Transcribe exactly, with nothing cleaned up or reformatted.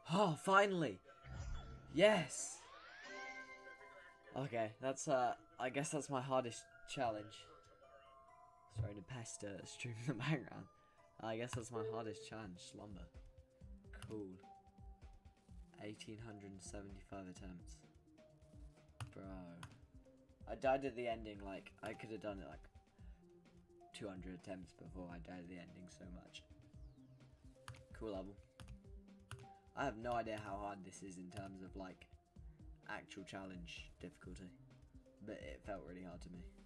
Oh, finally! Yes! Okay, that's, uh, I guess that's my hardest challenge. Sorry to pester stream in the background. I guess that's my hardest challenge, Slumber. Cool. eighteen seventy-five attempts. Bro. I died at the ending, like, I could have done it, like, two hundred attempts before I died at the ending so much. Cool level. I have no idea how hard this is in terms of, like, actual challenge difficulty. But it felt really hard to me.